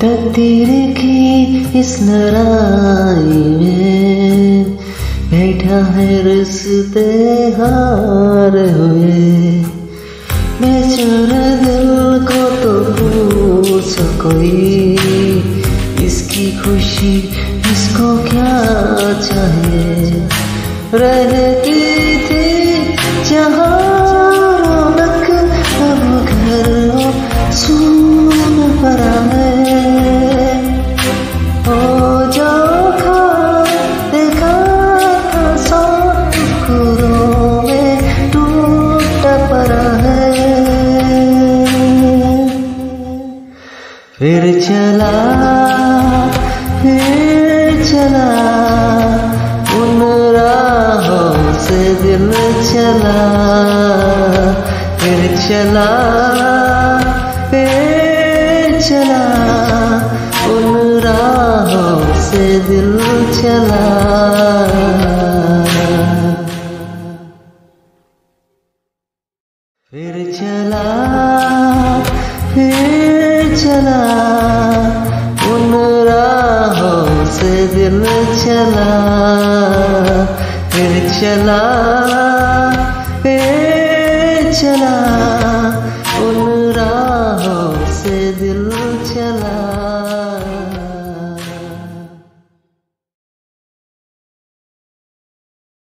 तकदीर की इस लड़ाई में बैठा है रिश्ते हार हुए। बेचारा दिल को तो पूछ कोई, इसकी खुशी इसको क्या चाहिए। रहती थी जहाँ रौनक, अब घर सुन पड़ा है। ओ जो खा देखा था सौ टुकड़ों में टूट पड़ा है। फिर चला उन राहों से दिल चला। फिर चला उन राहों से दिल चला। फिर चला उन राहों से दिल चला। फिर चला